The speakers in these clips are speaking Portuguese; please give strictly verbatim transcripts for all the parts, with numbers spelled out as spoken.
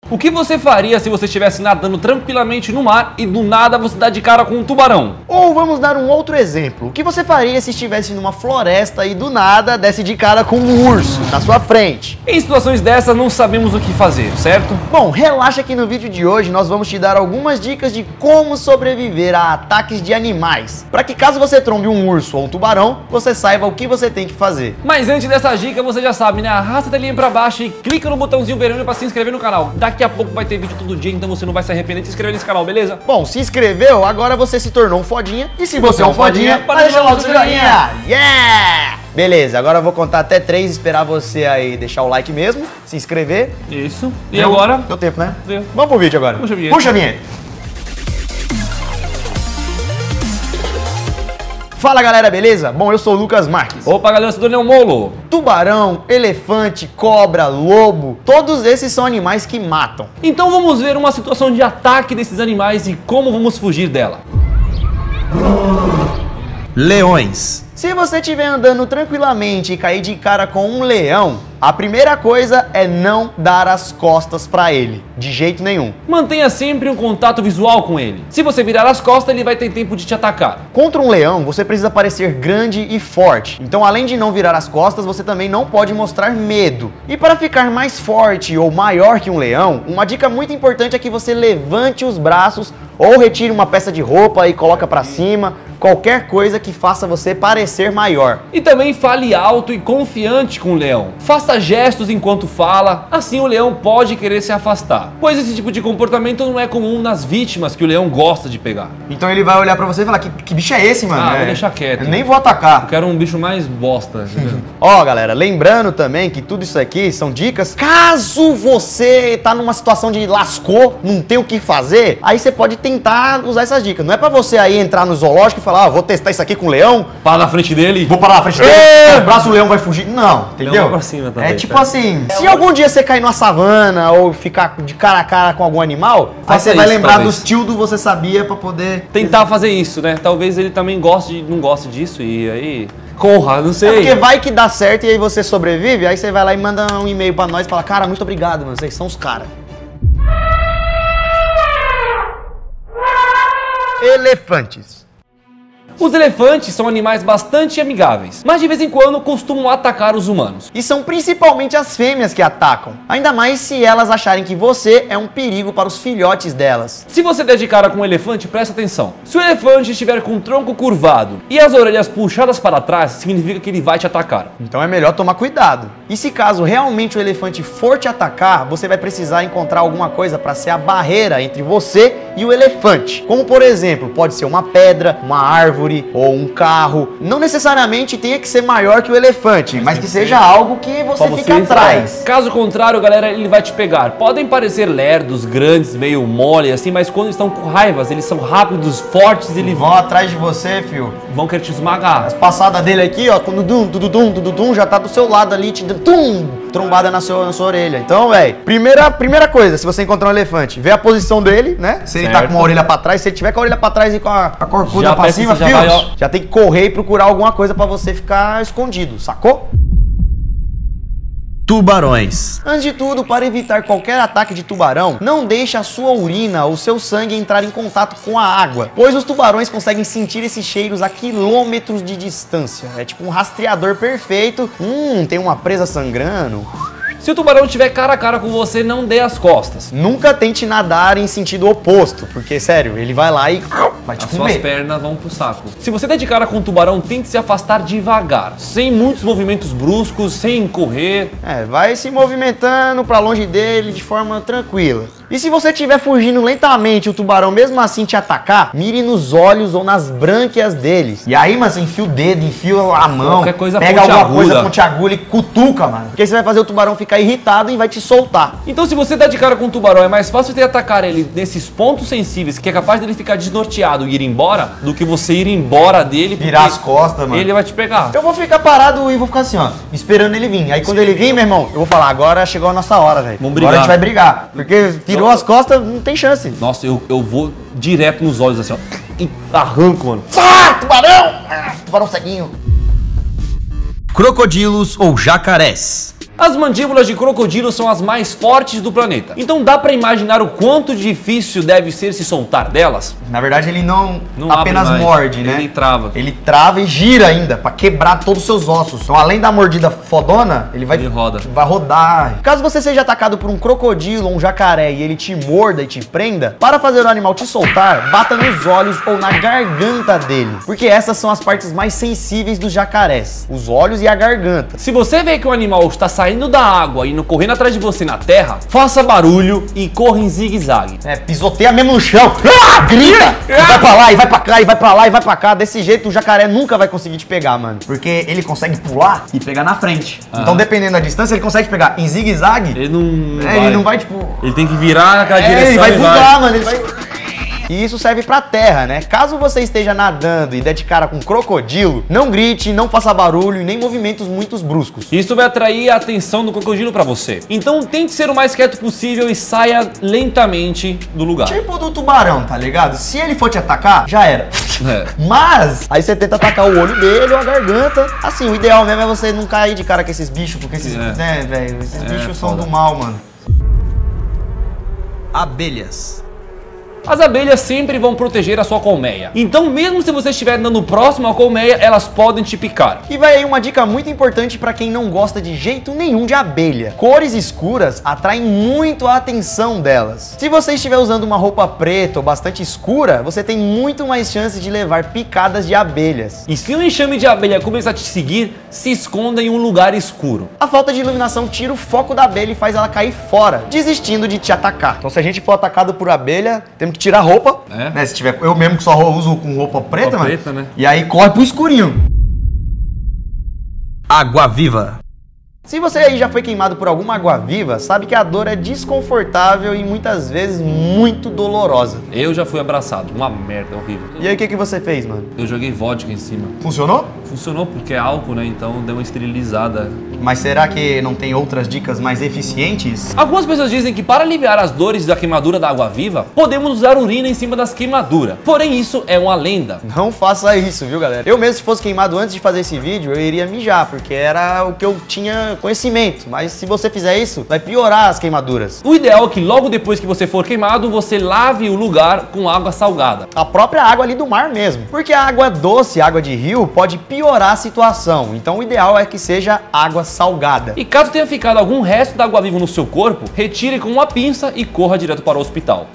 O que você faria se você estivesse nadando tranquilamente no mar e do nada você dá de cara com um tubarão? Ou vamos dar um outro exemplo. O que você faria se estivesse numa floresta e do nada desse de cara com um urso na sua frente? Em situações dessas não sabemos o que fazer, certo? Bom, relaxa que no vídeo de hoje nós vamos te dar algumas dicas de como sobreviver a ataques de animais, para que caso você trombe um urso ou um tubarão, você saiba o que você tem que fazer. Mas antes dessa dica, você já sabe, né? Arrasta a telinha pra baixo e clica no botãozinho vermelho para se inscrever no canal. Daqui a pouco vai ter vídeo todo dia, então você não vai se arrepender de se inscrever nesse canal, beleza? Bom, se inscreveu, agora você se tornou um fodinha. E se você é um fodinha, pode deixar logo seu joinha. Yeah! Beleza, agora eu vou contar até três, esperar você aí deixar o like mesmo, se inscrever. Isso. E Deu, agora? Deu tempo, né? Deu. Vamos pro vídeo agora. Puxa a vinheta. Puxa a vinheta. Fala galera, beleza? Bom, eu sou o Lucas Marques. Opa galera, eu sou o Daniel Molo. Tubarão, elefante, cobra, lobo, todos esses são animais que matam. Então vamos ver uma situação de ataque desses animais e como vamos fugir dela. Leões. Se você estiver andando tranquilamente e cair de cara com um leão, a primeira coisa é não dar as costas pra ele, de jeito nenhum. Mantenha sempre um contato visual com ele. Se você virar as costas, ele vai ter tempo de te atacar. Contra um leão, você precisa parecer grande e forte. Então, além de não virar as costas, você também não pode mostrar medo. E para ficar mais forte ou maior que um leão, uma dica muito importante é que você levante os braços ou retire uma peça de roupa e coloca pra cima. Qualquer coisa que faça você parecer maior. E também fale alto e confiante com o leão. Faça gestos enquanto fala, assim o leão pode querer se afastar. Pois esse tipo de comportamento não é comum nas vítimas que o leão gosta de pegar. Então ele vai olhar pra você e falar, que, que bicho é esse, mano? Ah, é, vou deixar quieto. Eu nem vou atacar. Eu quero um bicho mais bosta. Ó, galera, lembrando também que tudo isso aqui são dicas. Caso você tá numa situação de lascou, não tem o que fazer, aí você pode tentar usar essas dicas. Não é pra você aí entrar no zoológico e falar, ah, vou testar isso aqui com o leão. Para na frente dele. Vou parar na frente dele. É. O braço do leão vai fugir. Não, entendeu? Leão vai pra cima também, é tipo cara. assim, se algum dia você cair numa savana ou ficar de cara a cara com algum animal, aí Faça você vai isso, lembrar talvez. dos tio do Você Sabia pra poder... Tentar fazer isso, né? Talvez ele também goste de, não goste disso e aí... Corra, não sei. É porque vai que dá certo e aí você sobrevive, aí você vai lá e manda um e-mail pra nós e fala, cara, muito obrigado, mano, vocês são os caras. Elefantes. Os elefantes são animais bastante amigáveis, mas de vez em quando costumam atacar os humanos. E são principalmente as fêmeas que atacam, ainda mais se elas acharem que você é um perigo para os filhotes delas. Se você der de cara com um elefante, presta atenção. Se o elefante estiver com o tronco curvado e as orelhas puxadas para trás, significa que ele vai te atacar. Então é melhor tomar cuidado. E se caso realmente o elefante for te atacar, você vai precisar encontrar alguma coisa para ser a barreira entre você e o elefante. Como por exemplo, pode ser uma pedra, uma árvore, ou um carro. Não necessariamente tenha que ser maior que o elefante, mas que seja algo que você fique atrás. Caso contrário, galera, ele vai te pegar. Podem parecer lerdos, grandes, meio mole assim, mas quando estão com raivas, eles são rápidos, fortes, e eles vão atrás de você, fio. Vão querer te esmagar. As passadas dele aqui, ó, quando dum, dudum, dudum, já tá do seu lado ali, te dando tum, trombada na sua, na sua orelha. Então, velho, primeira, primeira coisa, se você encontrar um elefante, vê a posição dele, né? Se ele tá com uma orelha pra trás, se ele tiver com a orelha pra trás e com a, a corcuda pra cima, fio, vai, já tem que correr e procurar alguma coisa pra você ficar escondido, sacou? Tubarões. Antes de tudo, para evitar qualquer ataque de tubarão, não deixe a sua urina ou seu sangue entrar em contato com a água, pois os tubarões conseguem sentir esses cheiros a quilômetros de distância. É tipo um rastreador perfeito. Hum, tem uma presa sangrando. Se o tubarão estiver cara a cara com você, não dê as costas. Nunca tente nadar em sentido oposto, porque, sério, ele vai lá e vai te As comer. suas pernas vão pro saco. Se você der de cara com um tubarão, tente se afastar devagar, sem muitos movimentos bruscos, sem correr. É, vai se movimentando pra longe dele de forma tranquila. E se você estiver fugindo lentamente e o tubarão mesmo assim te atacar, mire nos olhos ou nas brânquias deles. E aí, mano, você enfia o dedo, enfia a mão, qualquer coisa pega alguma pontiaguda. coisa pontiaguda e cutuca, mano. Porque você vai fazer o tubarão ficar irritado e vai te soltar. Então se você dá de cara com um tubarão, é mais fácil você atacar ele nesses pontos sensíveis, que é capaz dele ficar desnorteado e ir embora, do que você ir embora dele, virar as costas, mano. Ele vai te pegar. Eu vou ficar parado e vou ficar assim, ó, esperando ele vir. Aí quando ele vir, meu irmão, eu vou falar, agora chegou a nossa hora, velho. Vamos brigar. Agora a gente vai brigar. Porque virou as costas, não tem chance. Nossa, eu, eu vou direto nos olhos assim, ó, e arranco, mano. Ah, tubarão! Ah, tubarão ceguinho. Crocodilos ou jacarés. As mandíbulas de crocodilo são as mais fortes do planeta. Então dá pra imaginar o quanto difícil deve ser se soltar delas? Na verdade, ele não, Não apenas abre mais, morde, né? ele trava. Ele trava e gira ainda, pra quebrar todos os seus ossos. Então, além da mordida fodona, ele vai, Ele roda. vai rodar. Caso você seja atacado por um crocodilo ou um jacaré e ele te morda e te prenda, para fazer o animal te soltar, bata nos olhos ou na garganta dele. Porque essas são as partes mais sensíveis dos jacarés. Os olhos e a garganta. Se você vê que o animal está saindo da água e indo correndo atrás de você na terra, faça barulho e corra em zigue-zague. É, pisoteia mesmo no chão. Ah, grita! E vai pra lá, e vai pra cá, e vai pra lá, e vai pra cá. Desse jeito, o jacaré nunca vai conseguir te pegar, mano. Porque ele consegue pular e pegar na frente. Ah. Então, dependendo da distância, ele consegue pegar em zigue-zague. Ele não, não É, vai. ele não vai, tipo... Ele tem que virar naquela É, direção ele vai e bugar, mano, ele vai... E isso serve pra terra, né? Caso você esteja nadando e der de cara com um crocodilo, não grite, não faça barulho e nem movimentos muito bruscos. Isso vai atrair a atenção do crocodilo pra você. Então tente ser o mais quieto possível e saia lentamente do lugar. Tipo do tubarão, tá ligado? Se ele for te atacar, já era. É. Mas, aí você tenta atacar o olho dele ou a garganta. Assim, o ideal mesmo é você não cair de cara com esses bichos, porque esses, É. né, velho, esses É, bichos são foda. do mal, mano. Abelhas. As abelhas sempre vão proteger a sua colmeia. Então, mesmo se você estiver andando próximo à colmeia, elas podem te picar. E vai aí uma dica muito importante pra quem não gosta de jeito nenhum de abelha. Cores escuras atraem muito a atenção delas. Se você estiver usando uma roupa preta ou bastante escura, você tem muito mais chance de levar picadas de abelhas. E se um enxame de abelha começar a te seguir, se esconda em um lugar escuro. A falta de iluminação tira o foco da abelha e faz ela cair fora, desistindo de te atacar. Então, se a gente for atacado por abelha, temos que tirar a roupa, É. né? Se tiver, eu mesmo que só uso com roupa preta, Roupa mano. preta, né? E aí corre pro escurinho. Água viva. Se você aí já foi queimado por alguma água-viva, sabe que a dor é desconfortável e muitas vezes muito dolorosa. Eu já fui abraçado. Uma merda horrível. E aí o que, que você fez, mano? Eu joguei vodka em cima. Funcionou? Funcionou porque é álcool, né? Então deu uma esterilizada. Mas será que não tem outras dicas mais eficientes? Algumas pessoas dizem que para aliviar as dores da queimadura da água viva, podemos usar urina em cima das queimaduras. Porém, isso é uma lenda. Não faça isso, viu, galera? Eu mesmo, se fosse queimado antes de fazer esse vídeo, eu iria mijar, porque era o que eu tinha conhecimento. Mas se você fizer isso, vai piorar as queimaduras. O ideal é que logo depois que você for queimado, você lave o lugar com água salgada. A própria água ali do mar mesmo. Porque a água doce, água de rio, pode piorar a situação. Então o ideal é que seja água salgada. E caso tenha ficado algum resto da água viva no seu corpo, retire com uma pinça e corra direto para o hospital.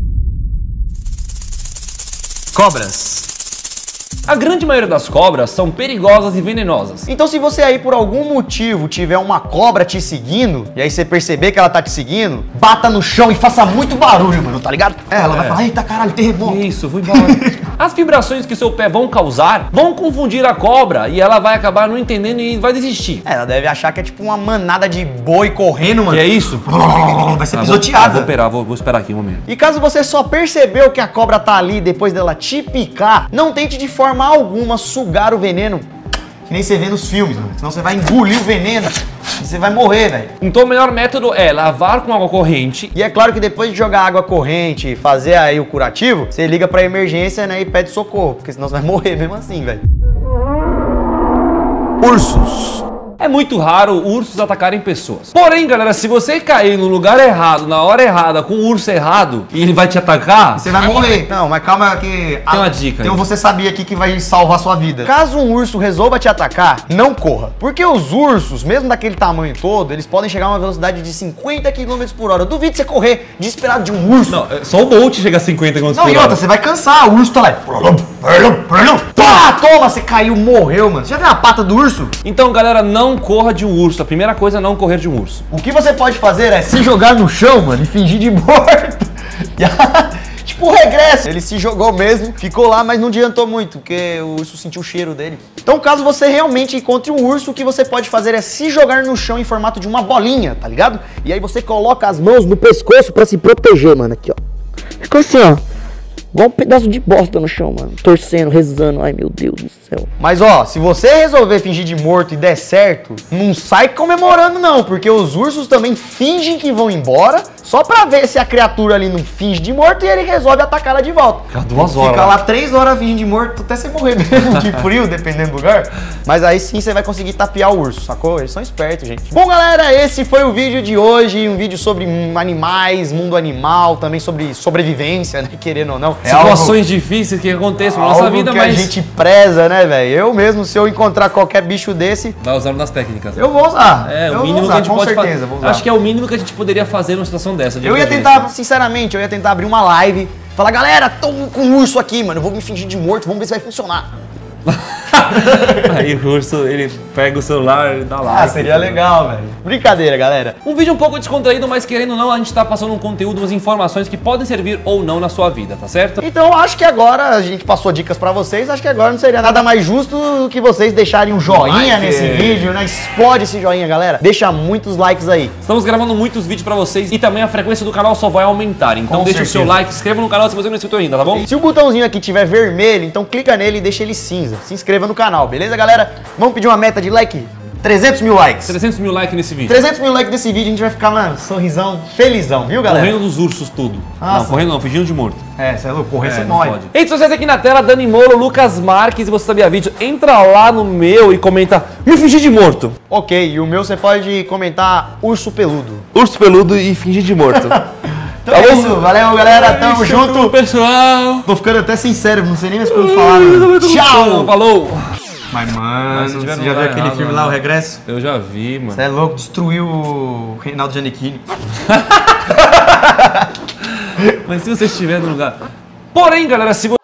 Cobras. A grande maioria das cobras são perigosas e venenosas. Então se você aí por algum motivo tiver uma cobra te seguindo, e aí você perceber que ela tá te seguindo, bata no chão e faça muito barulho, mano, tá ligado? É, ela É. vai falar, eita caralho, terremoto. Isso, vou embora. As vibrações que seu pé vão causar vão confundir a cobra e ela vai acabar não entendendo e vai desistir. É, ela deve achar que é tipo uma manada de boi correndo, mano. E é isso? Vai ser Ah, vou, ah, pisoteada. vou esperar, vou, vou esperar aqui um momento. E caso você só percebeu que a cobra tá ali depois dela te picar, não tente de forma alguma sugar o veneno, que nem você vê nos filmes, mano. Senão você vai engolir o veneno e você vai morrer, velho. Então o melhor método é lavar com água corrente. E é claro que depois de jogar água corrente e fazer aí o curativo, você liga pra emergência, né, e pede socorro, porque senão você vai morrer mesmo assim, velho. Ursos. É muito raro ursos atacarem pessoas. Porém, galera, se você cair no lugar errado, na hora errada, com o urso errado, e ele vai te atacar, Você vai morrer. Não, mas calma que... Tem uma dica Tem um aí. você sabia aqui que vai salvar a sua vida. Caso um urso resolva te atacar, não corra. Porque os ursos, mesmo daquele tamanho todo, eles podem chegar a uma velocidade de cinquenta quilômetros por hora. Eu duvido você correr desesperado de um urso. Não, é só o Bolt chega a cinquenta quilômetros Não, por e hora. outra, você vai cansar, o urso tá lá. Toma, toma, você caiu, morreu, mano. Você já viu a pata do urso? Então, galera, não corra de um urso. A primeira coisa é não correr de um urso. O que você pode fazer é se jogar no chão, mano, e fingir de morto. E a- tipo o regresso. Ele se jogou mesmo, ficou lá, mas não adiantou muito, porque o urso sentiu o cheiro dele. Então, caso você realmente encontre um urso, o que você pode fazer é se jogar no chão em formato de uma bolinha, tá ligado? E aí você coloca as mãos no pescoço pra se proteger, mano, aqui, ó. Ficou assim, ó. Igual um pedaço de bosta no chão, mano. Torcendo, rezando. Ai, meu Deus do céu. Mas, ó, se você resolver fingir de morto e der certo, não sai comemorando, não. Porque os ursos também fingem que vão embora só pra ver se a criatura ali não finge de morto e ele resolve atacar ela de volta. Fica duas horas. Fica lá três horas fingindo de morto até você morrer mesmo de frio, dependendo do lugar. Mas aí sim você vai conseguir tapear o urso, sacou? Eles são espertos, gente. Bom, galera, esse foi o vídeo de hoje. Um vídeo sobre animais, mundo animal, também sobre sobrevivência, né? Querendo ou não. É situações algo... difíceis que acontecem na nossa vida, que mas... a gente preza, né, velho? Eu mesmo, se eu encontrar qualquer bicho desse... Vai usar nas técnicas. Eu vou usar. É, eu o mínimo usar, que a gente com pode certeza, fazer. Acho que é o mínimo que a gente poderia fazer numa situação dessa. De eu ia tentar, sinceramente, eu ia tentar abrir uma live, falar, galera, tô com um urso aqui, mano, eu vou me fingir de morto, vamos ver se vai funcionar. Aí o urso, ele pega o celular e dá lá. Ah, seria legal, velho. Brincadeira, galera. Um vídeo um pouco descontraído, mas querendo ou não, a gente tá passando um conteúdo, umas informações que podem servir ou não na sua vida, tá certo? Então acho que agora a gente passou dicas pra vocês, acho que agora não seria nada mais justo do que vocês deixarem um joinha like. nesse vídeo, né? Explode esse joinha, galera. Deixa muitos likes aí. Estamos gravando muitos vídeos pra vocês e também a frequência do canal só vai aumentar. Então Com deixa certeza. o seu like, se inscreva no canal se você não é inscrito ainda, tá bom? Se o botãozinho aqui tiver vermelho, então clica nele e deixa ele cinza. Se inscreva no canal, beleza, galera? Vamos pedir uma meta de like? trezentos mil likes. trezentos mil likes nesse vídeo. trezentos mil likes nesse vídeo, a gente vai ficar, mano, sorrisão, felizão, viu, galera? Correndo dos ursos, tudo. Nossa. Não, correndo não, fingindo de morto. É, você é louco, correr é, você morre. Redes sociais aqui na tela, Dani Molo, Lucas Marques, e você sabia vídeo, entra lá no meu e comenta, me fingir de morto. Ok, e o meu você pode comentar urso peludo. Urso peludo e fingir de morto. Então é isso, valeu, galera, tamo é junto. Tudo, pessoal. Tô ficando até sincero, não sei nem mais como falar. Mano. Tchau, falou. Mas, mano, Mas, você já viu aquele errado, filme mano. lá, O Regresso? Eu já vi, mano. Você é louco, destruiu o Reinaldo Giannichini. Mas se você estiver no lugar... Porém, galera, se você...